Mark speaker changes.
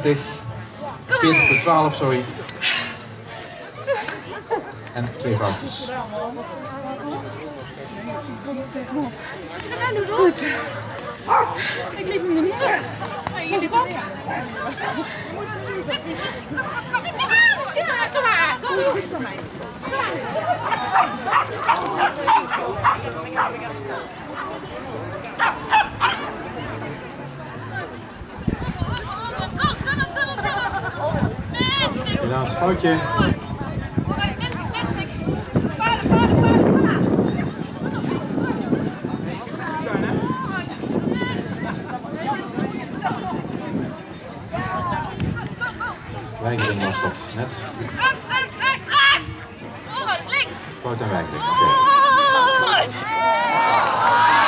Speaker 1: 40-12, sorry. En 2 foutjes.
Speaker 2: Goed. Ik liep hem niet terug. Pas op.
Speaker 1: Helaas, foutje. Weigering was dat net.
Speaker 3: Rechts!
Speaker 1: Fout en weigering.
Speaker 3: Goed!